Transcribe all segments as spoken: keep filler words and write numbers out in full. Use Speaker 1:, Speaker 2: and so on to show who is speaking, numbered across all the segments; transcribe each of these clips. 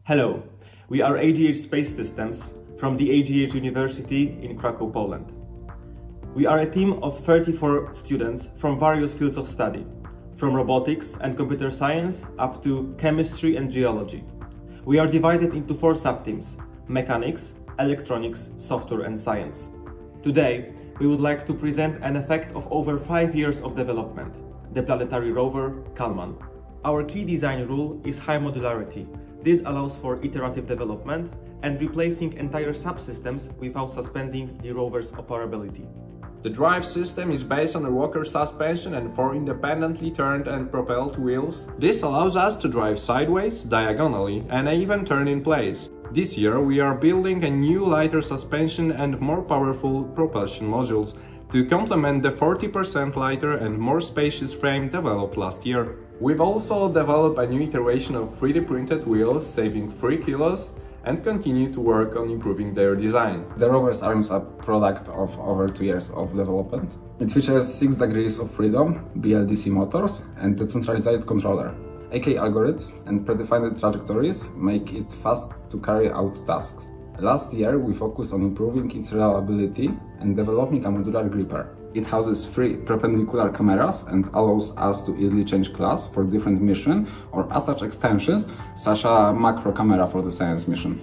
Speaker 1: Hello, we are A G H Space Systems from the A G H University in Kraków, Poland. We are a team of thirty-four students from various fields of study, from robotics and computer science up to chemistry and geology. We are divided into four subteams: mechanics, electronics, software and science. Today, we would like to present an effect of over five years of development, the planetary rover Kalman. Our key design rule is high modularity. This allows for iterative development and replacing entire subsystems without suspending the rover's operability.
Speaker 2: The drive system is based on a rocker suspension and four independently turned and propelled wheels. This allows us to drive sideways, diagonally, and even turn in place. This year we are building a new lighter suspension and more powerful propulsion modules to complement the forty percent lighter and more spacious frame developed last year. We've also developed a new iteration of three D printed wheels, saving three kilos, and continue to work on improving their design.
Speaker 3: The rover's arms are a product of over two years of development. It features six degrees of freedom, B L D C motors, and a decentralized controller. A K algorithms and predefined trajectories make it fast to carry out tasks. Last year we focused on improving its reliability and developing a modular gripper. It houses three perpendicular cameras and allows us to easily change class for different missions or attach extensions such as a macro camera for the science mission.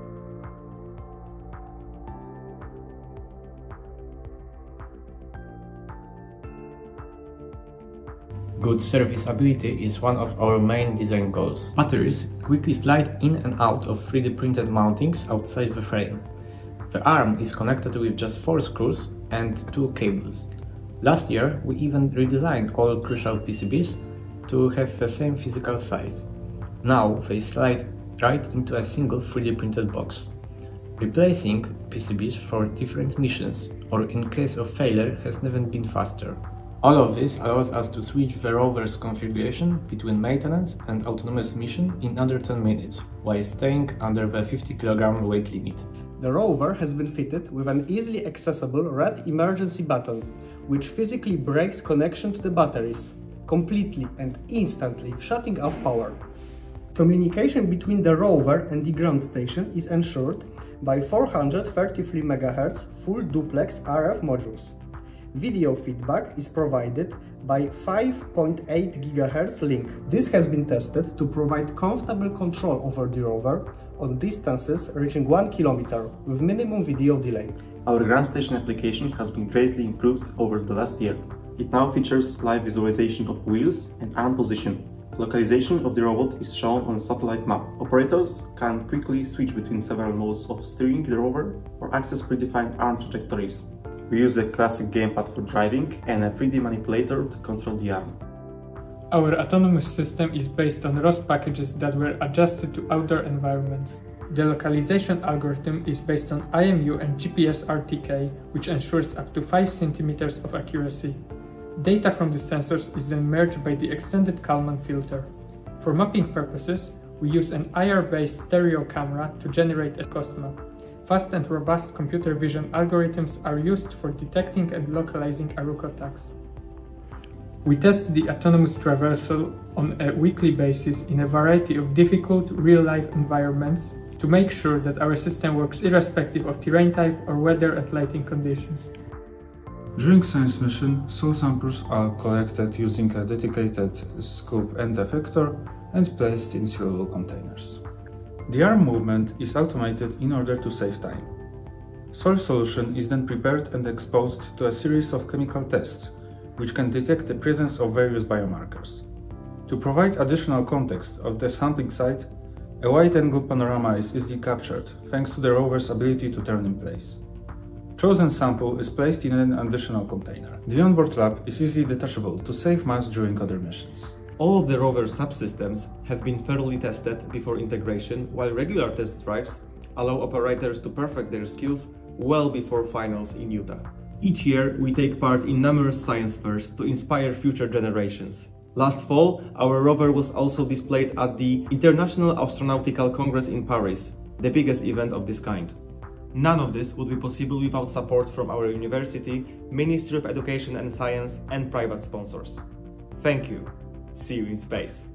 Speaker 4: Good serviceability is one of our main design goals. Batteries quickly slide in and out of three D printed mountings outside the frame. The arm is connected with just four screws and two cables. Last year we even redesigned all crucial P C Bs to have the same physical size. Now they slide right into a single three D printed box. Replacing P C Bs for different missions or in case of failure has never been faster. All of this allows us to switch the rover's configuration between maintenance and autonomous mission in under ten minutes, while staying under the fifty kilogram weight limit.
Speaker 5: The rover has been fitted with an easily accessible red emergency button, which physically breaks connection to the batteries, completely and instantly shutting off power. Communication between the rover and the ground station is ensured by four hundred thirty-three megahertz full duplex R F modules. Video feedback is provided by five point eight gigahertz link. This has been tested to provide comfortable control over the rover on distances reaching one kilometer with minimum video delay.
Speaker 1: Our ground station application has been greatly improved over the last year. It now features live visualization of wheels and arm position. Localization of the robot is shown on a satellite map. Operators can quickly switch between several modes of steering the rover or access predefined arm trajectories. We use a classic gamepad for driving and a three D manipulator to control the arm.
Speaker 6: Our autonomous system is based on R O S packages that were adjusted to outdoor environments. The localization algorithm is based on I M U and G P S R T K, which ensures up to five centimeters of accuracy. Data from the sensors is then merged by the extended Kalman filter. For mapping purposes, we use an I R-based stereo camera to generate a cost map. Fast and robust computer vision algorithms are used for detecting and localizing Aruco tags. We test the autonomous traversal on a weekly basis in a variety of difficult real-life environments to make sure that our system works irrespective of terrain type or weather and lighting conditions.
Speaker 7: During science mission, soil samples are collected using a dedicated scoop and effector and placed in sealable containers. The arm movement is automated in order to save time. Soil solution is then prepared and exposed to a series of chemical tests, which can detect the presence of various biomarkers. To provide additional context of the sampling site, a wide-angle panorama is easily captured thanks to the rover's ability to turn in place. Chosen sample is placed in an additional container. The onboard lab is easily detachable to save mass during other missions.
Speaker 1: All of the rover subsystems have been thoroughly tested before integration, while regular test drives allow operators to perfect their skills well before finals in Utah. Each year we take part in numerous science fairs to inspire future generations. Last fall, our rover was also displayed at the International Astronautical Congress in Paris, the biggest event of this kind. None of this would be possible without support from our university, Ministry of Education and Science, and private sponsors. Thank you. See you in space.